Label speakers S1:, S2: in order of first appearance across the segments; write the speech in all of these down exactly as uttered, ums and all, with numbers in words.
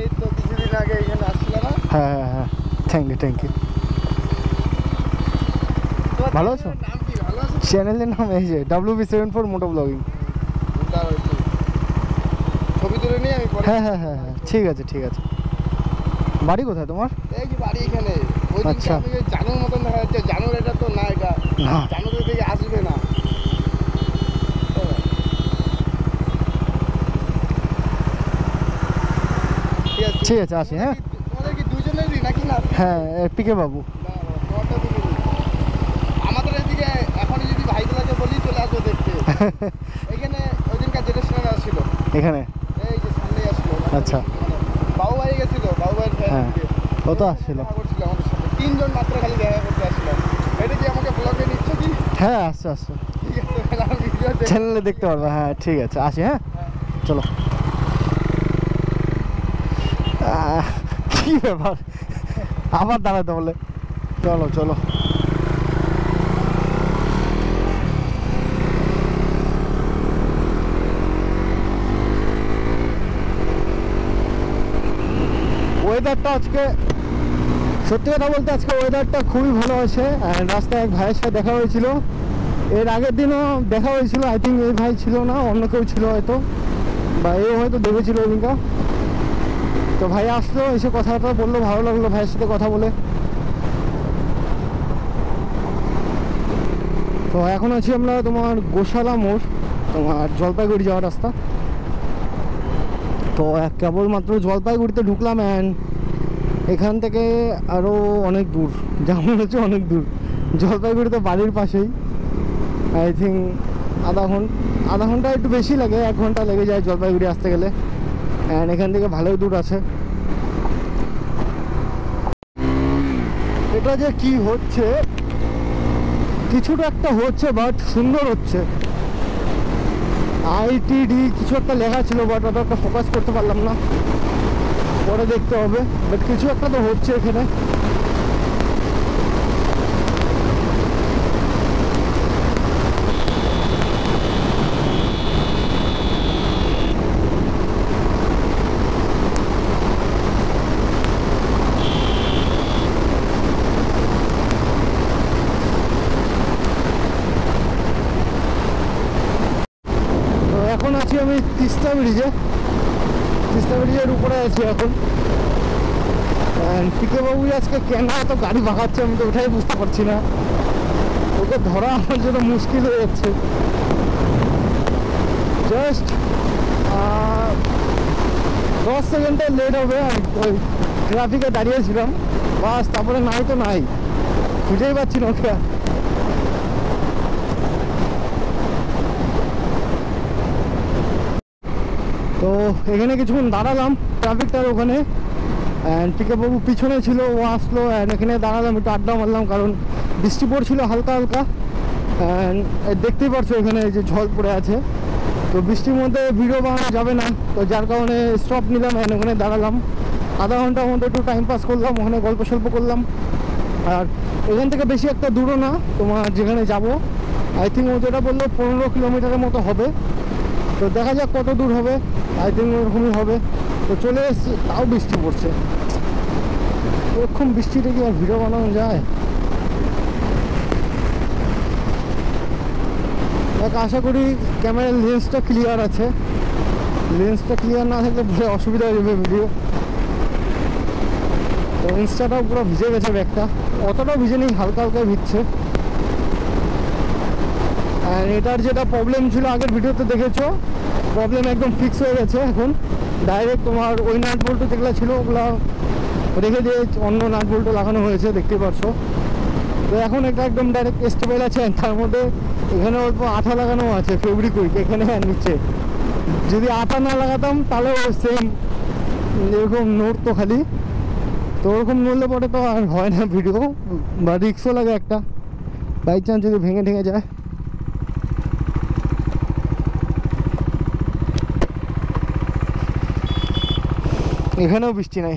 S1: এই তো কিছুদিন আগে এখানে আসলে না।
S2: হ্যাঁ হ্যাঁ হ্যাঁ থ্যাংক ইউ থ্যাংক ইউ। ভালো আছো?
S1: নাম কি? ভালো আছো?
S2: চ্যানেলের নাম এই যে W B seven four moto blogging.
S1: ছবি তুলে নিয়ে আমি পরে।
S2: হ্যাঁ হ্যাঁ হ্যাঁ হ্যাঁ ঠিক আছে ঠিক আছে। বাড়ি কোথায় তোমার?
S1: এই যে বাড়ি এখানে। ওই দিকে
S2: আচ্ছা।
S1: আমি ওই জানুর মতন দেখা যাচ্ছে। জানুর এটা তো না, এটা
S2: না
S1: জানুর দিকে আসবে না।
S2: ঠিক আছে আসি। হ্যাঁ
S1: তোমাদের কি দুজনেরই নাকি না?
S2: হ্যাঁ পিকে বাবু।
S1: না, না, তোমারটা দুজনেরই। আমাদের এদিকে এখনই যদি ভাইগুলোকে বলি চলে আসবে দেখতে। এখানে ওই দিনকার জেনারেশন আসছিল
S2: এখানে
S1: এই যে সামনেই আসলো।
S2: আচ্ছা।
S1: বাবু ভাই গেছিল, বাবু ভাইয়ের
S2: হ্যাঁ
S1: ফ্যামিলি
S2: ও তো আসছিল।
S1: দেখা করছিল আমাদের সাথে। তিনজন মাত্র খালি দেখা করতে আসছিলাম। এটা কি আমাকে ব্লগে নিচ্ছ কি?
S2: হ্যাঁ আসছে আসছে
S1: ঠিক আছে, তাহলে আমি ভিডিও দেখি।
S2: চ্যানেলে দেখতে পারবে। হ্যাঁ ঠিক আছে আসি। হ্যাঁ চলো। আহ, কি ব্যাপার আবার দাঁড়াতে বলে? চলো চলো। ওয়েদারটা আজকে সত্যি কথা বলতে আজকে ওয়েদারটা খুবই ভালো আছে। অ্যান্ড রাস্তায় এক ভাইয়ের সাথে দেখা হয়েছিল। এর আগের দিনও দেখা হয়েছিল। আই থিঙ্ক এই ভাই ছিল না, অন্য কেউ ছিল হয়তো, বা এও হয়তো দেখেছিল ওদিনকা। তো ভাই আসলো, এসে কথাটা বললো, ভালো লাগলো ভাইয়ের সাথে কথা বলে। তো এখন আছি আমরা তোমার গোশালা মোড়, তোমার জলপাইগুড়ি যাওয়ার রাস্তা। তো কেবলমাত্র জলপাইগুড়িতে ঢুকলাম। অ্যান্ড এখান থেকে আরও অনেক দূর, যেমন হচ্ছে অনেক দূর। জলপাইগুড়িতে বাড়ির পাশেই। আই থিঙ্ক আধা ঘন্টা আধা ঘন্টা একটু বেশি লাগে, এক ঘন্টা লেগে যায় জলপাইগুড়ি আসতে গেলে। অ্যান্ড এখান থেকে ভালোই দূর আছে। এটা যে কি হচ্ছে, কিছুটা একটা হচ্ছে বাট সুন্দর হচ্ছে। আইটিডি কিছু একটা লেখা ছিল বাট ওটা একটা ফোকাস করতে পারলাম না, পরে দেখতে হবে। বাট কিছু একটা তো হচ্ছে এখানে। এখন আছি আমি তিস্তা ব্রিজে। তিস্তা ব্রিজের উপরে আছি এখন। পিকে বাবু আজকে কেন এত গাড়ি ভাগাচ্ছে আমি তো ওটাই বুঝতে পারছি না। ওকে ধরা আমার জন্য মুশকিল হয়ে যাচ্ছে। জাস্ট দশ সেকেন্ডে লেট হবে। ওই ট্রাফিকে দাঁড়িয়েছিলাম, বাস তারপরে নাই তো নাই, খুঁজেই পাচ্ছি না ওকে। তো এখানে কিছুক্ষণ দাঁড়ালাম ট্রাফিকটার ওখানে। অ্যান্ড পিকে বাবু পিছনে ছিল, ও আসলো। অ্যান্ড এখানে দাঁড়ালাম, একটু আড্ডা মারলাম, কারণ বৃষ্টি পড়ছিল হালকা হালকা। অ্যান্ড দেখতেই পারছো এখানে যে ঝড় পড়ে আছে। তো বৃষ্টির মধ্যে ভিডিও বানানো যাবে না, তো যার কারণে স্টপ নিলাম। অ্যান্ড ওখানে দাঁড়ালাম আধা ঘন্টার মধ্যে, একটু টাইম পাস করলাম, ওখানে গল্প সল্প করলাম। আর এখান থেকে বেশি একটা দূরও না তোমার যেখানে যাব। আই থিঙ্ক ও যেটা বললো পনেরো কিলোমিটারের মতো হবে। তো দেখা যাক কত দূর হবে, আই থিঙ্ক ওরকমই হবে। তো চলে এসেছি, তাও বৃষ্টি পড়ছে। এরকম বৃষ্টিতে কি আর ভিডিও বানানো যায়? দেখ আশা করি ক্যামেরার লেন্সটা ক্লিয়ার আছে। লেন্সটা ক্লিয়ার না থাকলে পুরো অসুবিধা হয়ে যাবে ভিডিও। তো ইনস্টাটাও পুরো ভিজে গেছে ব্যাগটা, অতটাও ভিজে নেই, হালকা হালকা ভিজছে। আর এটার যেটা প্রবলেম ছিল আগের ভিডিওতে দেখেছো, প্রবলেম একদম ফিক্স হয়ে গেছে। এখন ডাইরেক্ট তোমার ওই নাট বল্টু যেগুলো ছিল ওগুলো রেখে দিয়ে অন্য নাট বল্টু লাগানো হয়েছে, দেখতে পাচ্ছ। তো এখন এটা একদম ডাইরেক্ট স্টেবল আছে। তার মধ্যে এখানে অল্প আঠা লাগানো আছে ফেব্রিকুইক এখানে আর নিচে। যদি আঠা না লাগাতাম তাহলে সেম এরকম নড়তো খালি। তো ওরকম নড়লে পরে তো আর হয় না ভিডিও, বা রিক্সও লাগে একটা, বাই চান্স যদি ভেঙে ঠেঙে যায়। এখানেও বৃষ্টি নাই।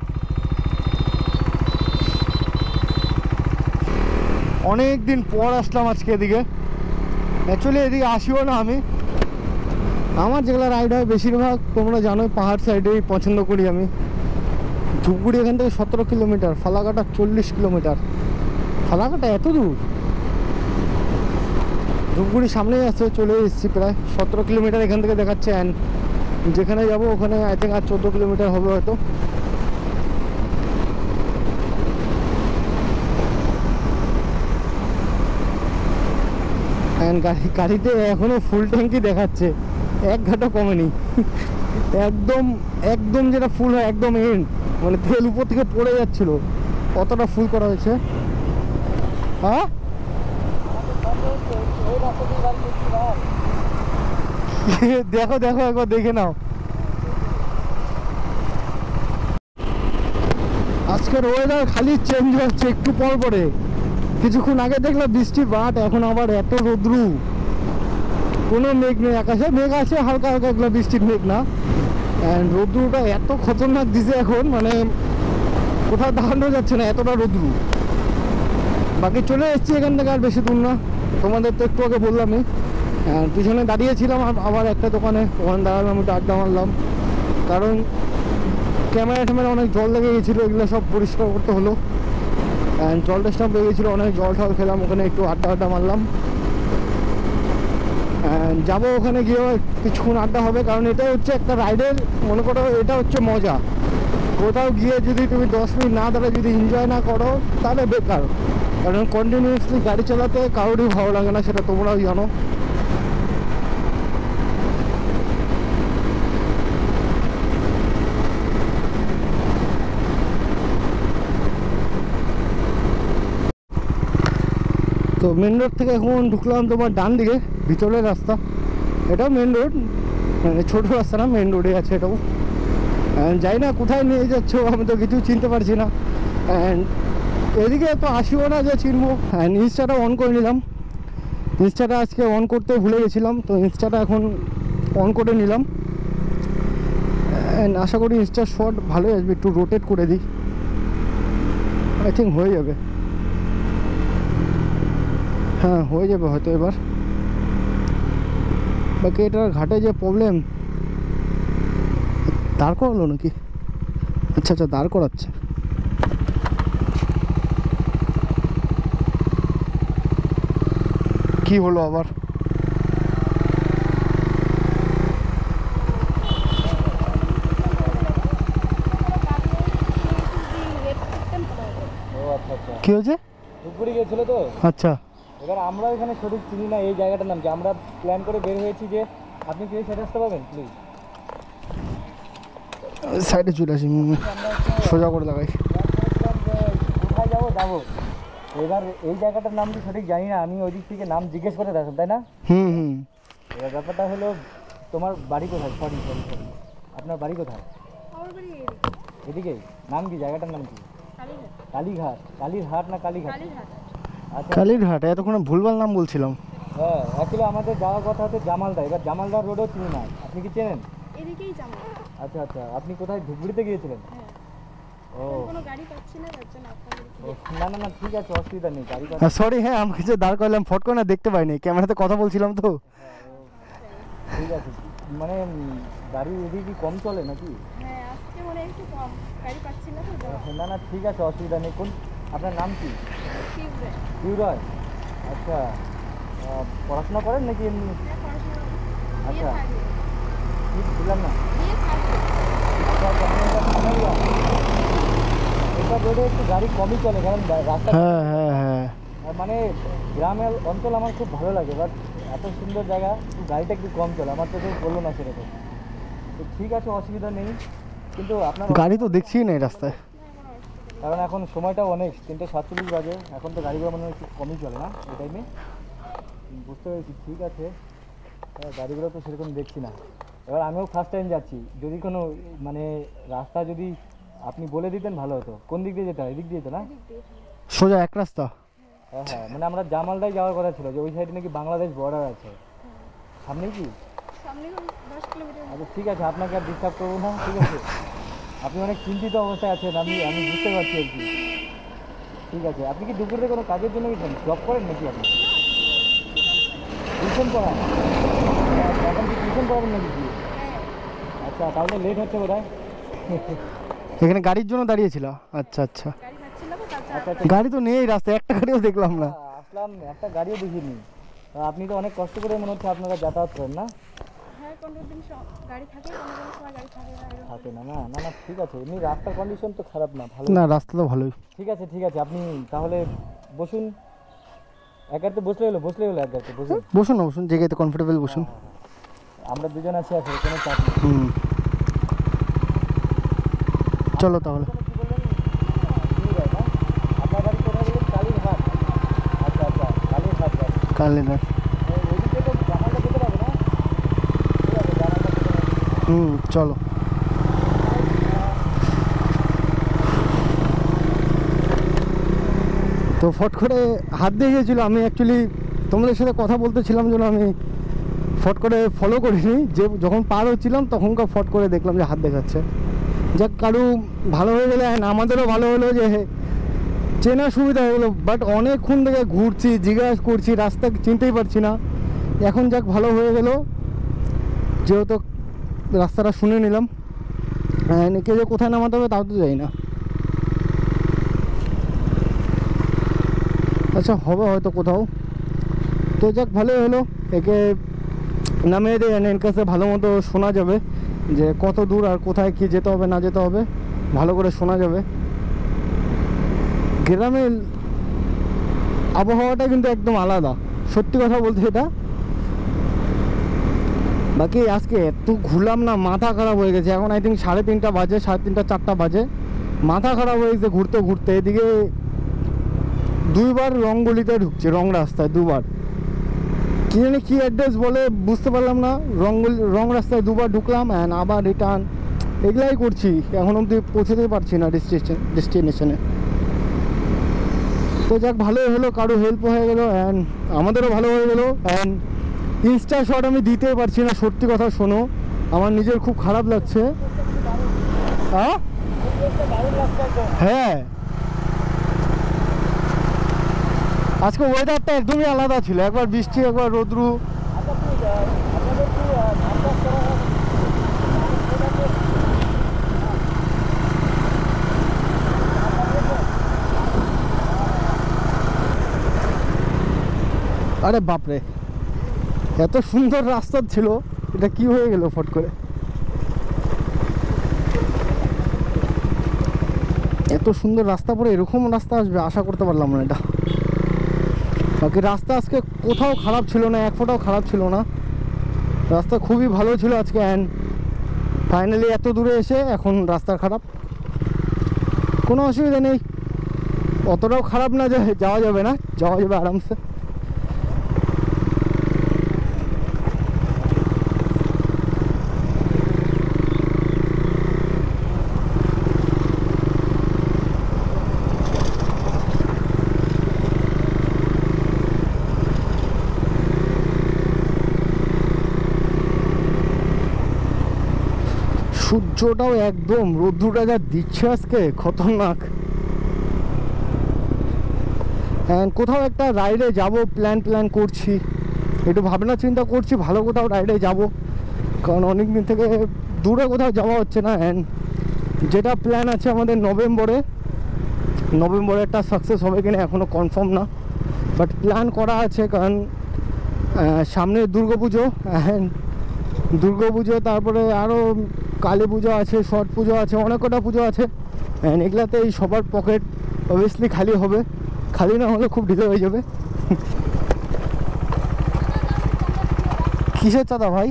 S2: অনেক দিন পর আসলাম আজকে এদিকে। অ্যাকচুয়ালি এদিকে আসিও না আমি, আমার যেগুলো রাইড হয় বেশিরভাগ তোমরা জানোই পাহাড় সাইডেই পছন্দ করি আমি। ধূপগুড়ি এখান থেকে সতেরো কিলোমিটার, ফালাকাটা চল্লিশ কিলোমিটার। ফালাকাটা এত দূর? ধূপগুড়ি সামনেই আছে, চলে এসেছি প্রায়। সতেরো কিলোমিটার এখান থেকে দেখাচ্ছে, অ্যান্ড যেখানে যাবো ওখানে আই থিঙ্ক আর চোদ্দো কিলোমিটার হবে হয়তো। অ্যান্ড গাড়ি গাড়িতে এখনও ফুল ট্যাঙ্কি দেখাচ্ছে, এক ঘাটও কমেনি। একদম একদম যেটা ফুল হয় একদম এন্ড, মানে তেল উপর থেকে পড়ে যাচ্ছিল, কতটা ফুল করা হয়েছে। হ্যাঁ দেখো দেখো একবার দেখে নাও। আজকের ওয়েদার খালি চেঞ্জ হচ্ছে একটু পর পরে। কিছুক্ষণ আগে দেখলাম বৃষ্টির বাট, এখন আবার এত রোদ্রু, কোনো মেঘ নেই আকাশে। মেঘ আছে হালকা হালকা, এগুলো বৃষ্টির মেঘ না। অ্যান্ড রোদ্রুটা এত খতরনাক দিছে এখন, মানে কোথাও দাঁড়ানো যাচ্ছে না, এতটা রোদ্রু। বাকি চলে এসেছি এখান থেকে, আর বেশি দূর না, তোমাদের তো একটু আগে বললামই। পিছনে দাঁড়িয়েছিলাম আবার একটা দোকানে, ওখানে দাঁড়ালাম, একটু আড্ডা মারলাম, কারণ ক্যামেরা ট্যামেরা অনেক জল লেগে গেছিলো, এগুলো সব পরিষ্কার করতে হলো। অ্যান্ড জল টেস্টাম লেগে গেছিলো, অনেক জল টল খেলাম, ওখানে একটু আড্ডা আড্ডা মারলাম। অ্যান্ড যাবো ওখানে গিয়ে কিছুক্ষণ আড্ডা হবে, কারণ এটা হচ্ছে একটা রাইডের, মনে করো এটা হচ্ছে মজা। কোথাও গিয়ে যদি তুমি দশ মিনিট না দাঁড়ায় যদি এনজয় না করো তাহলে বেকার, কারণ কন্টিনিউয়াসলি গাড়ি চালাতে কারোরই ভালো লাগে না, সেটা তোমরাও জানো। তো মেন রোড থেকে এখন ঢুকলাম তোমার ডান দিকে, ভিতরের রাস্তা। এটাও মেন রোড, মানে ছোটো রাস্তা না, মেন রোডে আছে এটাও। অ্যান্ড যাই না কোথায় নিয়ে যাচ্ছ, আমি তো কিছু চিনতে পারছি না। অ্যান্ড এদিকে তো আসিও না যে চিনবো। অ্যান্ড ইনস্টাটা অন করে নিলাম, ইনস্টাটা আজকে অন করতে ভুলে গেছিলাম, তো ইনস্টাটা এখন অন করে নিলাম। অ্যান্ড আশা করি ইনস্টার শট ভালোই আসবে, একটু রোটেট করে দিই, আই থিঙ্ক হয়ে যাবে। হ্যাঁ হয়ে যাবে হয়তো এবার। বাকি এটার ঘাটে যে প্রবলেম, দাঁড় করালো নাকি? আচ্ছা আচ্ছা দাঁড় করাচ্ছে। কি হলো আবার? কি হয়েছে?
S3: ধূপগুড়ি গিয়েছিল তো,
S2: আচ্ছা
S3: এবার আমরা এখানে সঠিক চিনি না এই জায়গাটার নাম কি। আমরা প্ল্যান করে বের হয়েছি যে আপনি কি সেটা আসতে পারবেন প্লিজ?
S2: সাইডে চলে আসি, সোজা করে লাগাই।
S3: কোথায় যাবো যাবো, এবার এই জায়গাটার নাম কি সঠিক জানি না। আমি ওই দিক থেকে নাম জিজ্ঞেস করে দেখেন, তাই না?
S2: হুম হুম।
S3: এবার ব্যাপারটা হলো, তোমার বাড়ি কোথায়? সরি সরি সরি আপনার বাড়ি কোথায়? এদিকে। নাম কি জায়গাটার নাম কি? কালীঘাট। কালীর হাট না কালীঘাট? আচ্ছা
S2: কালীর হাট, এতক্ষণ ভুলভাল নাম বলছিলাম।
S3: হ্যাঁ, অ্যাকচুয়ালি আমাদের যাওয়ার কথা হচ্ছে জামালদা। এবার জামালদা রোডও চিনি না, আপনি কি চেনেন?
S4: এদিকেই যাবো।
S3: আচ্ছা আচ্ছা, আপনি কোথায় ধূপগুড়িতে গিয়েছিলেন?
S4: হ্যাঁ।
S3: ও
S4: কোনো গাড়ি পাচ্ছি না, তার জন্য আপনাদের
S3: ও, না না না ঠিক আছে, অসুবিধা নেই। গাড়ি পাচ্ছি।
S2: সরি, হ্যাঁ আমাকে যে দাঁড় করলাম ফট করে না দেখতে পাইনি, ক্যামেরাতে কথা বলছিলাম তো।
S3: ঠিক আছে, মানে উম, গাড়ি এদিকে কি কম চলে নাকি?
S4: হ্যাঁ, আজকে মনে হয় একটু কম গাড়ি পাচ্ছি না তো।
S3: না না ঠিক আছে, অসুবিধা নেই। কোন, আপনার নাম কি?
S4: তীব্রে।
S3: ইউরয়। আচ্ছা, আহ, পড়াশোনা করেন নাকি এমনি?
S4: হ্যাঁ, পড়াশোনা
S3: আচ্ছা।
S4: বিয়ে থাকবে।
S3: ঠিক ছিলাম না।
S4: বিয়ে থাকবে।
S3: আচ্ছা, আচ্ছা, আপনি এটা সামলাইয়া। এটা রোডে একটু গাড়ি কমই চলে, কারণ বা- রাস্তা
S2: হ্যাঁ হ্যাঁ হ্যাঁ।
S3: আর মানে গ্রামের অঞ্চল আমার খুব ভালো লাগে, বাট এত সুন্দর জায়গা একটু গাড়িটা একটু কম চলে। আমার তো কেউ বললো না সেরকম। তো ঠিক আছে, অসুবিধা নেই, কিন্তু আপনার
S2: গাড়ি তো দেখছি না এই রাস্তায়।
S3: কারণ এখন সময়টা অনেক, তিনটে সাতচল্লিশ বাজে, এখন তো গাড়িগুলো মনে হয় একটু কমই চলে না এই টাইমে। বুঝতে পেরেছি, ঠিক আছে। হ্যাঁ, গাড়িগুলো তো সেরকম দেখছি না। এবার আমিও ফার্স্ট টাইম যাচ্ছি, যদি কোনো মানে রাস্তা যদি আপনি বলে দিতেন ভালো হতো। কোন দিক দিয়ে যেতে হয়? এদিক দিয়ে তো না?
S2: সোজা এক রাস্তা।
S3: হ্যাঁ হ্যাঁ, মানে আমরা জামালদায় যাওয়ার কথা ছিল, যে ওই সাইডে নাকি বাংলাদেশ বর্ডার আছে। সামনে কি?
S4: সামনে দশ কিলোমিটার।
S3: আচ্ছা ঠিক আছে, আপনাকে আর ডিস্টার্ব করবো না, ঠিক আছে? আপনি অনেক চিন্তিত অবস্থায় আছেন, আমি আমি বুঝতে পারছি আর কি। ঠিক আছে, আপনি কি দুপুরে কোনো কাজের জন্য গেছেন? জব করেন নাকি আপনি? টিউশন পড়ান? এখন কি টিউশন পড়াবেন নাকি?
S4: হ্যাঁ।
S3: আচ্ছা, তাহলে লেট হচ্ছে বোধ হয়।
S2: এখানে গাড়ির জন্য দাঁড়িয়েছিল? আচ্ছা আচ্ছা,
S4: গাড়ি পাচ্ছিল না তো তার
S3: আচ্ছা
S4: জন্য
S3: আচ্ছা
S2: গাড়ি তো নেই রাস্তায়, একটা গাড়িও দেখলাম না।
S3: আসলাম, একটা গাড়িও দেখিনি। তা আপনি তো অনেক কষ্ট করে মনে হচ্ছে আপনারা যাতায়াত করেন না?
S4: হ্যাঁ কোনো দিন স- গাড়ি থাকে কোনো দিন সময় গাড়ি থাকে না এরকম।
S3: থাকে না না না না ঠিক আছে, এমনি রাস্তার কন্ডিশন তো খারাপ না, ভালো।
S2: না রাস্তা তো ভালোই।
S3: ঠিক আছে ঠিক আছে, আপনি তাহলে বসুন, এক গাড়িতে বসলে হলো, বসলে হলো এক গাড়িতে বসুন।
S2: বসুন না বসুন, জায়গাতে কমফোর্টেবল বসুন।
S3: আমরা দুজন আছি আসলে, কোনো চাপ নেই।
S2: হুম, চলো তাহলে।
S3: কি বললেন? ঠিক আছে, আপনার বাড়ি কোথায় বললেন? কালীরহাট। আচ্ছা আচ্ছা, কালীরহাট বাড়ি।
S2: কালিনার।
S3: ওইদিকে তো জামালটা যেতে পারবে না? ঠিক আছে, জামালটা যেতে পারবে।
S2: হুম চলো। তো ফট করে হাত দিয়ে গিয়েছিলো, আমি অ্যাকচুয়ালি তোমাদের সাথে কথা বলতেছিলাম জন্য আমি ফট করে ফলো করিনি, যে যখন পার হচ্ছিলাম তখনকার ফট করে দেখলাম যে হাত দেখাচ্ছে। যাক কারু ভালো হয়ে গেলে, অ্যান্ড আমাদেরও ভালো হলো যে চেনা সুবিধা হয়ে গেলো। বাট অনেকক্ষণ থেকে ঘুরছি, জিজ্ঞাসা করছি, রাস্তা চিনতেই পারছি না। এখন যাক ভালো হয়ে গেল, যেহেতু রাস্তাটা শুনে নিলাম। অ্যান্ড একে যে কোথায় নামাতে হবে তাও তো যাই না। আচ্ছা হবে হয়তো কোথাও, তো যাক ভালোই হলো, একে নামিয়ে দিয়ে এর কাছে ভালো মতো শোনা যাবে যে কত দূর আর কোথায় কি যেতে হবে না যেতে হবে, ভালো করে শোনা যাবে। গ্রামের আবহাওয়াটা কিন্তু একদম আলাদা, সত্যি কথা বলতে এটা। বাকি আজকে এত ঘুরলাম না, মাথা খারাপ হয়ে গেছে। এখন আই থিঙ্ক সাড়ে তিনটা বাজে, সাড়ে তিনটা চারটা বাজে, মাথা খারাপ হয়ে গেছে ঘুরতে ঘুরতে। এদিকে দুইবার রঙ্গলিতে ঢুকছে, রং রাস্তায় দুবার, কি জানি কী অ্যাড্রেস বলে বুঝতে পারলাম না। রঙ্গলি রং রাস্তায় দুবার ঢুকলাম অ্যান্ড আবার রিটার্ন, এগুলাই করছি, এখন অবধি পৌঁছতেই পারছি না ডেস্টিনেশন ডেস্টিনেশনে। তো যাক ভালোই হলো, কারো হেল্প হয়ে গেলো অ্যান্ড আমাদেরও ভালো হয়ে গেলো। অ্যান্ড ইনস্টা শট আমি দিতেই পারছি না, সত্যি কথা শোনো, আমার নিজের খুব খারাপ লাগছে। হ্যাঁ হ্যাঁ, আজকে ওয়েদারটা একদমই আলাদা ছিল, একবার বৃষ্টি একবার রোদ্রু।
S3: আচ্ছা ঠিক আছে, আপনাদের কি ধান চাষ করা হয়?
S2: আরে বাপরে, এত সুন্দর রাস্তা ছিল, এটা কি হয়ে গেল ফট করে? এত সুন্দর রাস্তা পরে এরকম রাস্তা আসবে আশা করতে পারলাম না এটা। বাকি রাস্তা আজকে কোথাও খারাপ ছিল না, এক ফোঁটাও খারাপ ছিল না, রাস্তা খুবই ভালো ছিল আজকে। অ্যান্ড ফাইনালি এত দূরে এসে এখন রাস্তা খারাপ, কোনো অসুবিধা নেই, অতটাও খারাপ না যে যাওয়া যাবে না, যাওয়া যাবে আরামসে। সূর্যটাও একদম, রোদ্দুরটা যা দিচ্ছে আজকে খতরনাক। অ্যান্ড কোথাও একটা রাইডে যাব প্ল্যান প্ল্যান করছি, একটু ভাবনা চিন্তা করছি ভালো কোথাও রাইডে যাব, কারণ অনেক দিন থেকে দূরে কোথাও যাওয়া হচ্ছে না। অ্যান্ড যেটা প্ল্যান আছে আমাদের নভেম্বরে, নভেম্বরে একটা সাকসেস হবে কিনা এখনও কনফার্ম না, বাট প্ল্যান করা আছে। কারণ সামনে দুর্গা পুজো, অ্যান্ড দুর্গা পুজো তারপরে আরও কালী পুজো আছে, ছট পুজো আছে, অনেক কটা পুজো আছে। অ্যান্ড এগুলাতে এই সবার পকেট অবভিয়াসলি খালি হবে, খালি না হলে খুব ঢিলে হয়ে যাবে। কিসের চাঁদা ভাই?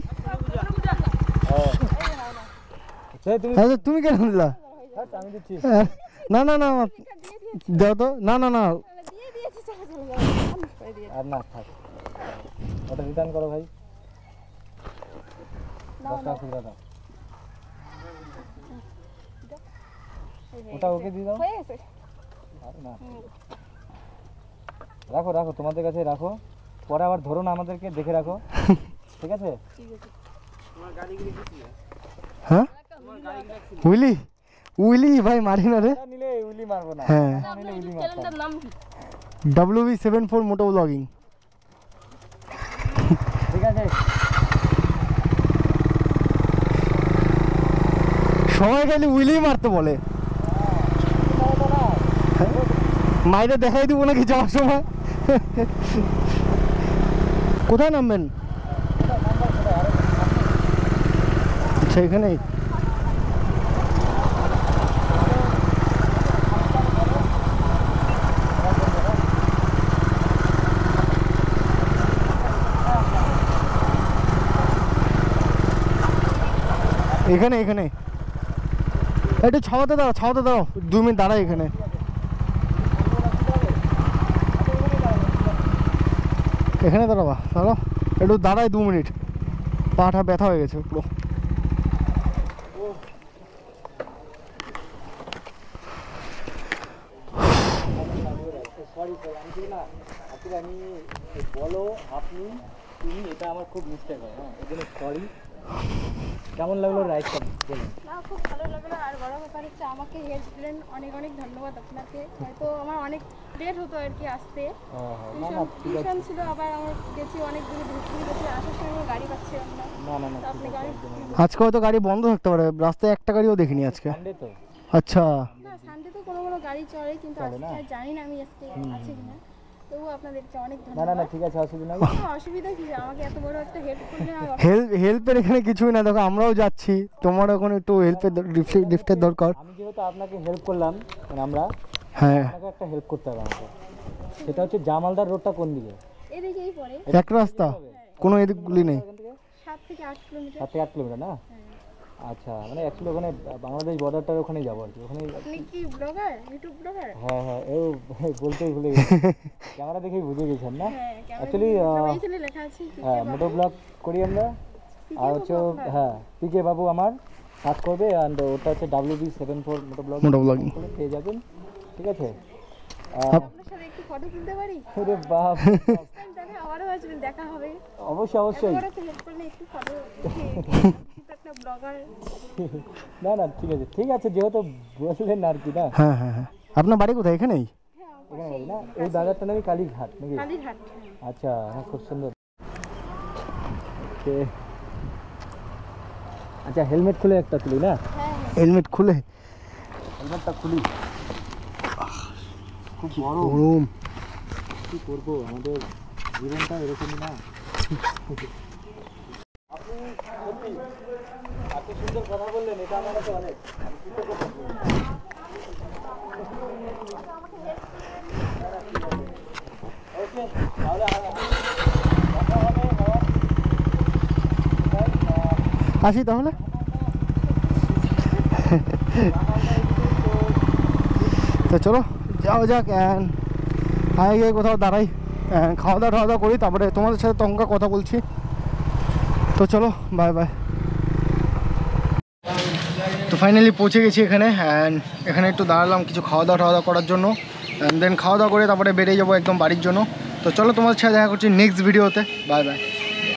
S3: সেই তুমি
S2: আচ্ছা তুমি কেন দিলা?
S3: হ্যাঁ, আমি দিচ্ছি।
S2: না না না দাও তো, না না না
S4: দিয়ে দিয়েছি, চলে চলে যাবে মানুষ করে দিয়ে
S3: আর না থাক, ওটা রিটার্ন করো ভাই, দশ টাকা খুচরা দাও। ওটা ওকে দিয়ে দাও।
S4: হয়ে গেছে।
S3: আরে না, রাখো রাখো, তোমাদের কাছে রাখো, পরে আবার ধরো না আমাদেরকে, দেখে রাখো, ঠিক আছে?
S2: হ্যাঁ উইলি উইলি ভাই মারি না রে।
S3: এটা নিলে উইলি মারবো না,
S2: হ্যাঁ
S3: এটা নিলে উইলি মারতাম।
S4: চ্যানেলটার নাম কি?
S2: W B seven four moto blogging.
S3: ঠিক আছে,
S2: সবাই খালি উইলি মারতে বলে। মাইরে দেখাই দিব নাকি যাওয়ার সময়। কোথায় নামবেন? আচ্ছা এখানেই। এখানে এখানে একটু ছাওয়াতে দাঁড়াও, ছাওয়াতে দাঁড়াও, দু মিনিট দাঁড়াই এখানে। এখানে দাঁড়াবা, দাঁড়াও একটু দাঁড়াই দু মিনিট, পাটা ব্যথা হয়ে গেছে পুরো।
S3: সরি স্যার, আমি না আসলে আমি বলো আপনি তুমি এটা আমার খুব মিস্টেক হয়, হ্যাঁ এর জন্য সরি। কেমন লাগলো রাইডটা বলুন?
S4: না খুব ভালো লাগলো। আর বড় ব্যাপার হচ্ছে আমাকে হেল্প দিলেন, অনেক অনেক ধন্যবাদ আপনাকে। হয়তো আমার অনেক লেট হতো আর কি আসতে,
S3: হ্যাঁ হ্যাঁ, না না ঠিক আছে,
S4: টিউশন ছিল, আবার আমার গেছি অনেক দূরে ঘুরতে গেছি, আসার সময় আমার গাড়ি পাচ্ছিলাম না।
S3: না না না
S4: তো আপনাকে অনেক
S2: আজকে হয়তো গাড়ি বন্ধ থাকতে পারে, রাস্তায় একটা গাড়িও দেখিনি আজকে।
S3: সানডে তো
S2: আচ্ছা
S4: না, সানডে তো কোনো কোনো গাড়ি চলে, কিন্তু আজকে আর জানি না আমি আজকে আছে কিনা। তবু আপনাদেরকে অনেক
S3: না না
S4: ধন্যবাদ।
S3: না ঠিক আছে, অসুবিধা নাই।
S4: কোনো অসুবিধা কি, আমাকে এত বড় একটা হেল্প করলেন। আর
S2: হেল্প হেল্পের এখানে কিছুই না, দেখো আমরাও যাচ্ছি, তোমার এখন একটু হেল্পের লিফটের দরকার।
S3: আমি যেহেতু আপনাকে হেল্প করলাম, মানে আমরা
S2: হ্যাঁ
S3: আপনাকে একটা হেল্প করতে হবে আমাকে, সেটা হচ্ছে জামালদার রোডটা কোন দিকে?
S4: এদিকেই পড়ে,
S2: এক রাস্তা, কোনো এদিকগুলি নেই।
S3: এখান থেকে
S4: সাত থেকে আট কিলোমিটার।
S3: সাত থেকে আট কিলোমিটার না? আচ্ছা, মানে অ্যাকচুয়ালি ওখানে বাংলাদেশ বর্ডারটার ওখানেই যাবো আর কি, ওখানে।
S4: আপনি কি ব্লগার, ইউটিউব ব্লগার?
S3: হ্যাঁ হ্যাঁ, ও বলতেই ভুলে গেছি, ক্যামেরা দেখেই বুঝে গেছেন না?
S4: হ্যাঁ,
S3: অ্যাকচুয়ালি
S4: এখানে লেখা আছে কি
S3: হ্যাঁ মোটো ব্লগ করি আমরা, আর হচ্ছে ও- হ্যাঁ পিকে বাবু আমার সার্চ করবে, অ্যান্ড ওটা হচ্ছে W B seven four moto blog
S2: moto blogging.
S3: পেয়ে যাবেন, ঠিক আছে?
S4: আপনার সাথে একটু ফটো তুলতে পারি?
S3: আরে বাপ,
S4: তাহলে আবারও আসবেন, দেখা হবে।
S3: অবশ্যই অবশ্যই,
S4: বড় হেল্প করলে একটু ফটো একটা ব্লগার।
S3: না না ঠিক আছে ঠিক আছে, যেহেতু বললেন আর কি না,
S2: হ্যাঁ হ্যাঁ হ্যাঁ, আপনার বাড়ি কোথায়? এখানেই?
S4: হ্যাঁ,
S3: এখানে বাড়ি না, এই বাজারটা নাকি কালীঘাট নাকি?
S4: কালীঘাট।
S3: আচ্ছা হ্যাঁ, খুব সুন্দর। ওকে, আচ্ছা হেলমেট খুলে একটা তুলি না,
S4: হ্যাঁ হ্যাঁ,
S2: হেলমেট খুলে?
S3: হেলমেটটা খুলি, খুব বড়,
S2: গরম।
S3: কি করবো, আমাদের জীবনটা এরকমই না। আপনি সত্যি এত সুন্দর কথা বললেন, এটা আমার কাছে অনেক, আমি কৃতজ্ঞ থাকবো। ওকে, তাহলে আর কথা হবে আবার।
S2: আসি তাহলে। তো চলো যাও যাক, আগে গিয়ে কোথাও দাঁড়াই, and খাওয়া দাওয়া খাওয়া দাওয়া করি, তারপরে তোমাদের সাথে তঙ্কা কথা বলছি। তো চলো বাই বাই। তো ফাইনালি পৌঁছে গেছি এখানে, অ্যান্ড এখানে একটু দাঁড়ালাম কিছু খাওয়া দাওয়া খাওয়া দাওয়া করার জন্য, অ্যান্ড দেন খাওয়া দাওয়া করে তারপরে বেরিয়ে যাবো একদম বাড়ির জন্য। তো চলো তোমাদের সাথে দেখা করছি নেক্সট ভিডিওতে, বাই বাই।